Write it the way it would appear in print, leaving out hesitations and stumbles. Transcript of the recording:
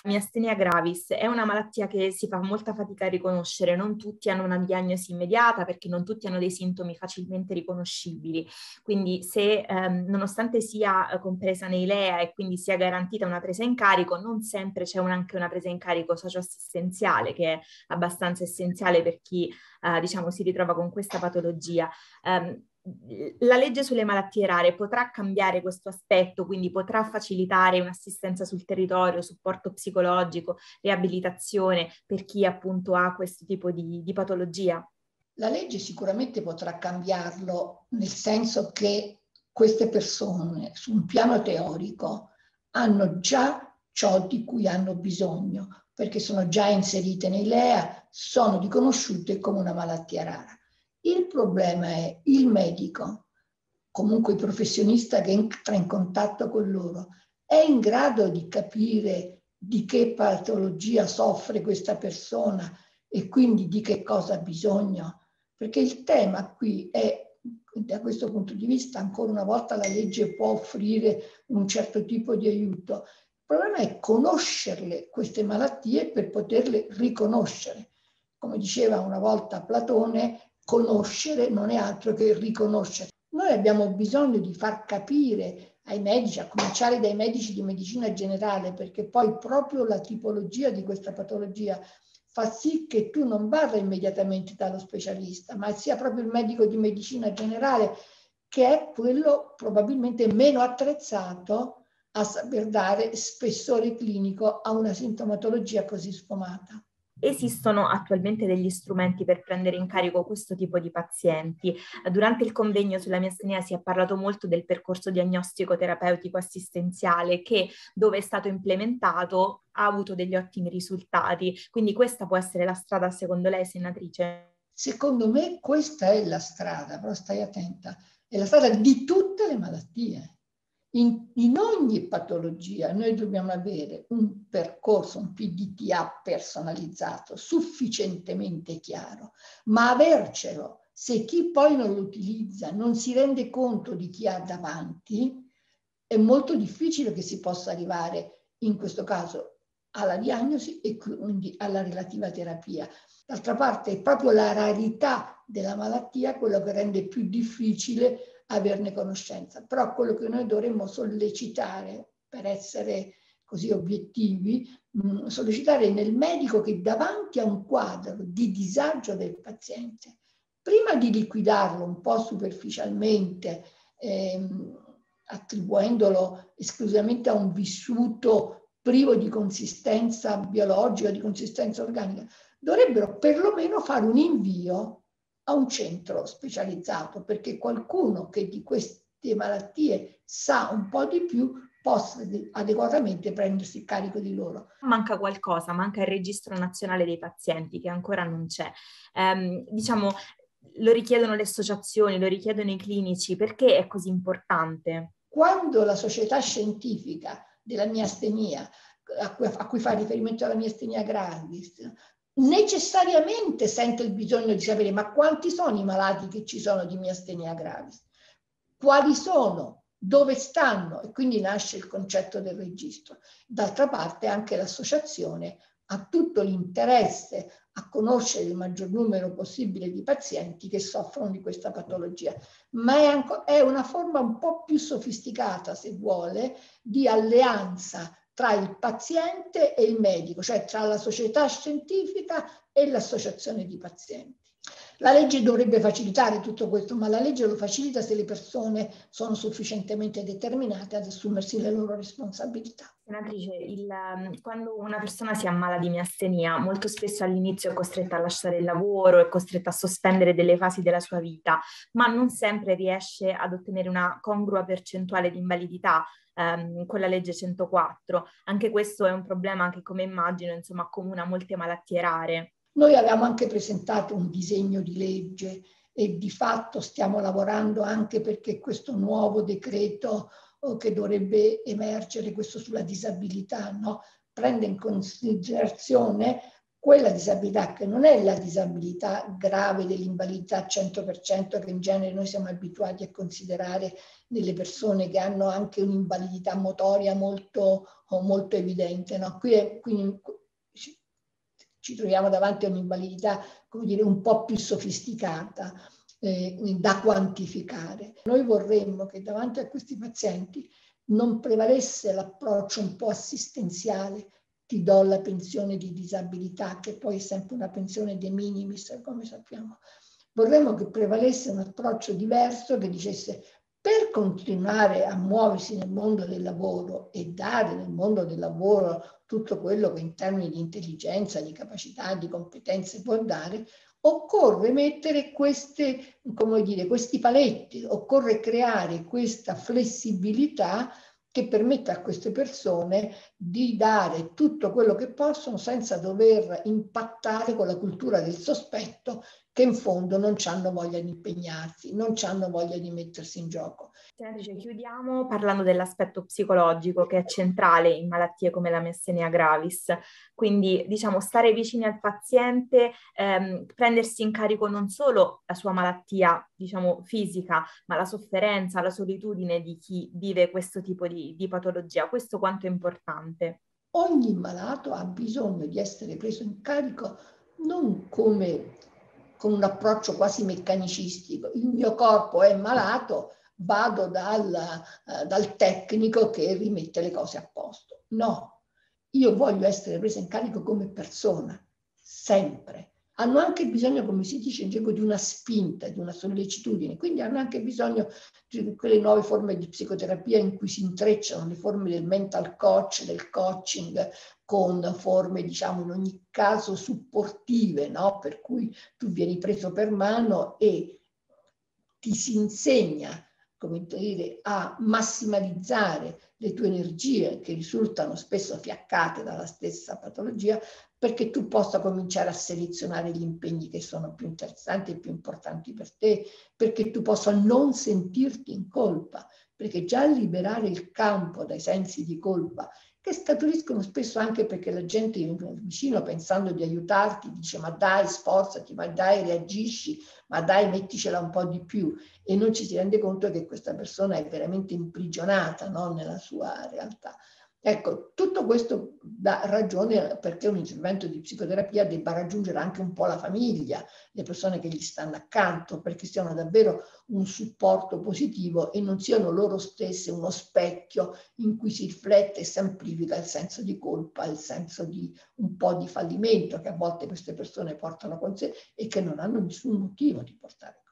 Miastenia gravis è una malattia che si fa molta fatica a riconoscere, non tutti hanno una diagnosi immediata perché non tutti hanno dei sintomi facilmente riconoscibili, quindi se nonostante sia compresa nei LEA e quindi sia garantita una presa in carico, non sempre c'è anche una presa in carico socioassistenziale che è abbastanza essenziale per chi diciamo si ritrova con questa patologia. La legge sulle malattie rare potrà cambiare questo aspetto, quindi potrà facilitare un'assistenza sul territorio, supporto psicologico, riabilitazione per chi appunto ha questo tipo di patologia? La legge sicuramente potrà cambiarlo, nel senso che queste persone su un piano teorico hanno già ciò di cui hanno bisogno, perché sono già inserite nei LEA, sono riconosciute come una malattia rara. Il problema è il medico, comunque il professionista che entra in contatto con loro, è in grado di capire di che patologia soffre questa persona e quindi di che cosa ha bisogno. Perché il tema qui è, da questo punto di vista, ancora una volta la legge può offrire un certo tipo di aiuto. Il problema è conoscerle, queste malattie, per poterle riconoscere. Come diceva una volta Platone, conoscere non è altro che riconoscere. Noi abbiamo bisogno di far capire ai medici, a cominciare dai medici di medicina generale, perché poi proprio la tipologia di questa patologia fa sì che tu non vada immediatamente dallo specialista, ma sia proprio il medico di medicina generale che è quello probabilmente meno attrezzato a saper dare spessore clinico a una sintomatologia così sfumata. Esistono attualmente degli strumenti per prendere in carico questo tipo di pazienti. Durante il convegno sulla miastenia si è parlato molto del percorso diagnostico terapeutico assistenziale che, dove è stato implementato, ha avuto degli ottimi risultati. Quindi questa può essere la strada, secondo lei, senatrice? Secondo me questa è la strada, però stai attenta, è la strada di tutte le malattie. In ogni patologia noi dobbiamo avere un percorso, un PDTA personalizzato, sufficientemente chiaro, ma avercelo, se chi poi non lo utilizza non si rende conto di chi ha davanti, è molto difficile che si possa arrivare, in questo caso, alla diagnosi e quindi alla relativa terapia. D'altra parte è proprio la rarità della malattia quello che rende più difficile averne conoscenza. Però quello che noi dovremmo sollecitare, per essere così obiettivi, sollecitare nel medico che davanti a un quadro di disagio del paziente, prima di liquidarlo un po' superficialmente, attribuendolo esclusivamente a un vissuto privo di consistenza biologica, di consistenza organica, dovrebbero perlomeno fare un invio a un centro specializzato, perché qualcuno che di queste malattie sa un po' di più possa adeguatamente prendersi carico di loro. Manca qualcosa, manca il registro nazionale dei pazienti che ancora non c'è. Diciamo, lo richiedono le associazioni, lo richiedono i clinici, perché è così importante? Quando la società scientifica della miastenia, a cui fa riferimento la miastenia gravis, necessariamente sente il bisogno di sapere ma quanti sono i malati che ci sono di miastenia gravis, quali sono, dove stanno, e quindi nasce il concetto del registro. D'altra parte anche l'associazione ha tutto l'interesse a conoscere il maggior numero possibile di pazienti che soffrono di questa patologia, ma è una forma un po' più sofisticata, se vuole, di alleanza tra il paziente e il medico, cioè tra la società scientifica e l'associazione di pazienti. La legge dovrebbe facilitare tutto questo, ma la legge lo facilita se le persone sono sufficientemente determinate ad assumersi le loro responsabilità. Senatrice, quando una persona si ammala di miastenia, molto spesso all'inizio è costretta a lasciare il lavoro, è costretta a sospendere delle fasi della sua vita, ma non sempre riesce ad ottenere una congrua percentuale di invalidità con la legge 104. Anche questo è un problema che, come immagino, insomma, accomuna molte malattie rare. Noi avevamo anche presentato un disegno di legge e di fatto stiamo lavorando anche perché questo nuovo decreto che dovrebbe emergere, questo sulla disabilità, no? Prende in considerazione quella disabilità che non è la disabilità grave dell'invalidità 100% che in genere noi siamo abituati a considerare nelle persone che hanno anche un'invalidità motoria molto evidente, no? Quindi ci troviamo davanti a un'invalidità, come dire, un po' più sofisticata da quantificare. Noi vorremmo che davanti a questi pazienti non prevalesse l'approccio un po' assistenziale, ti do la pensione di disabilità, che poi è sempre una pensione de minimis, come sappiamo. Vorremmo che prevalesse un approccio diverso che dicesse: per continuare a muoversi nel mondo del lavoro e dare nel mondo del lavoro tutto quello che in termini di intelligenza, di capacità, di competenze può dare, occorre mettere questi paletti, occorre creare questa flessibilità che permetta a queste persone di dare tutto quello che possono senza dover impattare con la cultura del sospetto, che in fondo non hanno voglia di impegnarsi, non hanno voglia di mettersi in gioco. Senatrice, chiudiamo parlando dell'aspetto psicologico che è centrale in malattie come la miastenia gravis. Quindi, diciamo, stare vicini al paziente, prendersi in carico non solo la sua malattia, diciamo, fisica, ma la sofferenza, la solitudine di chi vive questo tipo di patologia. Questo quanto è importante. Ogni malato ha bisogno di essere preso in carico non come con un approccio quasi meccanicistico. Il mio corpo è malato, vado dal tecnico che rimette le cose a posto. No, io voglio essere presa in carico come persona, sempre. Hanno anche bisogno, come si dice in gergo, di una spinta, di una sollecitudine, quindi hanno anche bisogno di quelle nuove forme di psicoterapia in cui si intrecciano le forme del mental coach, del coaching, con forme, diciamo, in ogni caso supportive, no? Per cui tu vieni preso per mano e ti si insegna, come dire, a massimalizzare le tue energie che risultano spesso fiaccate dalla stessa patologia, perché tu possa cominciare a selezionare gli impegni che sono più interessanti e più importanti per te, perché tu possa non sentirti in colpa, perché già liberare il campo dai sensi di colpa, che scaturiscono spesso anche perché la gente vicino, pensando di aiutarti, dice: ma dai, sforzati, ma dai, reagisci, ma dai, metticela un po' di più, e non ci si rende conto che questa persona è veramente imprigionata, no? Nella sua realtà. Ecco, tutto questo dà ragione perché un intervento di psicoterapia debba raggiungere anche un po' la famiglia, le persone che gli stanno accanto, perché siano davvero un supporto positivo e non siano loro stesse uno specchio in cui si riflette e si amplifica il senso di colpa, il senso di un po' di fallimento che a volte queste persone portano con sé e che non hanno nessun motivo di portare.